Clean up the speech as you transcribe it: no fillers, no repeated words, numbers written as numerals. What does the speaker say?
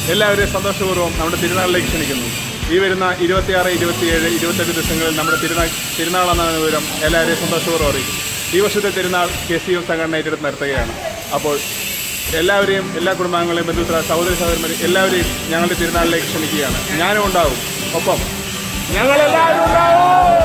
എല്ലാവരെയും സന്തോഷപൂർവ്വം നമ്മുടെ തിരുനാളിലേക്ക് ക്ഷണിക്കുന്നു. ഈ വരുന്ന 26, 27, 28 ദിവസങ്ങളിൽ നമ്മുടെ തിരുനാളെന്ന വിവരം എല്ലാവരെയും സന്തോഷപൂർവ്വം അറിയിക്കും. ഈ വർഷത്തെ തിരുനാൾ KCM സംഘടന ഏറ്റെടുത്ത് നടത്തുകയാണ്. അപ്പോൾ എല്ലാവരെയും, എല്ലാ കുടുംബാംഗങ്ങളെയും, ബന്ധുമിത്ര, സഹോദരന്മാരെ എല്ലാവരെയും ഞങ്ങളുടെ തിരുനാളിലേക്ക് ക്ഷണിക്കുകയാണ്. ഞാനും ഉണ്ടാവും, ഒപ്പം ഞങ്ങളെല്ലാവരും ഉണ്ടാവും.